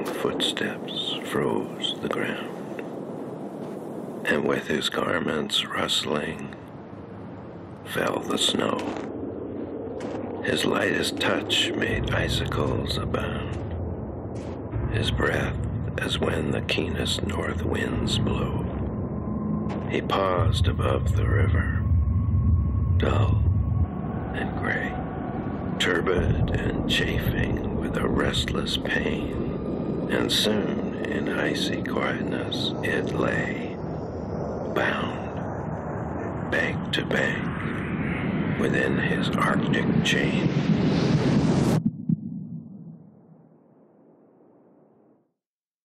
Long footsteps froze the ground, and with his garments rustling fell the snow. His lightest touch made icicles abound, his breath as when the keenest north winds blow. He paused above the river, dull and gray, turbid and chafing with a restless pain, and soon in icy quietness it lay, bound bank to bank within his Arctic chain.